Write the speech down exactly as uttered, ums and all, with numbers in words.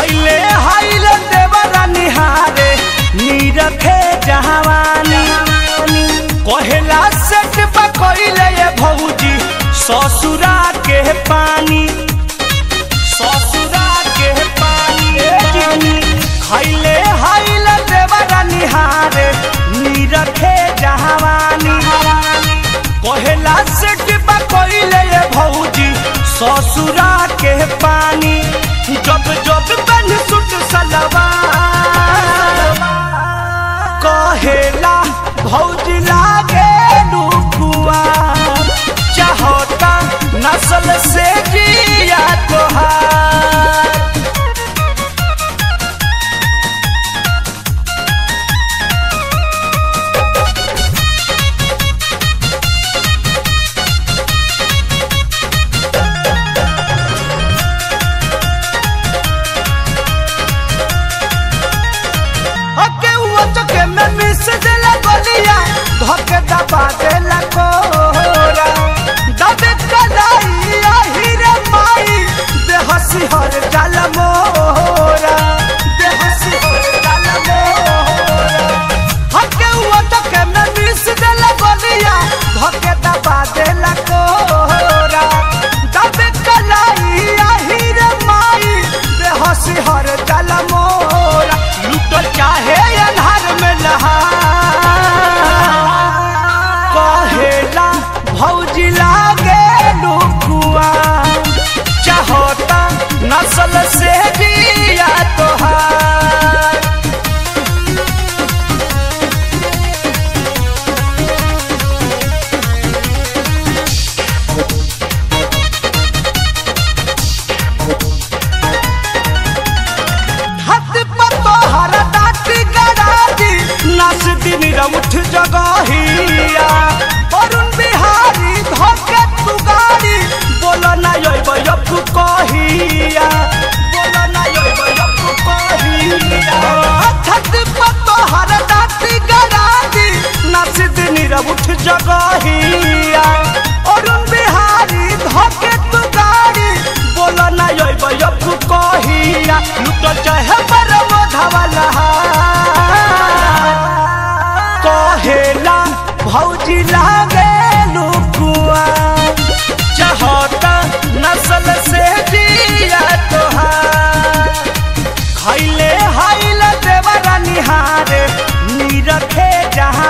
खैले हाइल देवरा निहारे नीरखे जहावानी कहेला सेट पकइले ये भौजी ससुरा के पानी ससुरा के पानी खैले हाइल देवरा निहारे नीरखे जहावानी कहेला सेट पकइले ये भौजी ससुरा के पानी जब जब बन सुट सलवार कहेला भौजी लागे लुकुआ चाहता नस्ल से जिया तोहार धके दबा देला कोरा दबे कलाई आहिरे माई बेहसी हर जाल मोरा बेहसी हर जाल मोरा हके हुआ तके में मिस देला गलिया धके दबा देला कोरा दबे कलाई आहिरे माई बेहसी हर जाल मोरा लुटल चाहे अन्हार में लहा भौजी लागे लुकुआ चाहता नस्ल से जिया तोहार हाथ पर तोहरा दाटी गरादी नस दिन उठ जगहिया अरुण बिहारी धके तू गाड़ी बोला ना योइबो यपु कहिया बोला ना योइबो यपु कहिया छत पर तोहर दाती गरादी नस दिन उठ जगहिया अरुण बिहारी धके तू गाड़ी बोला ना योइबो यपु कहिया लुट चाहे पर मोधवाला कहेला भौजी लागे लुकुआ चाहता नस्ल से जिया तोहार खैले हाइल देवरा निहारे नीरखे जहां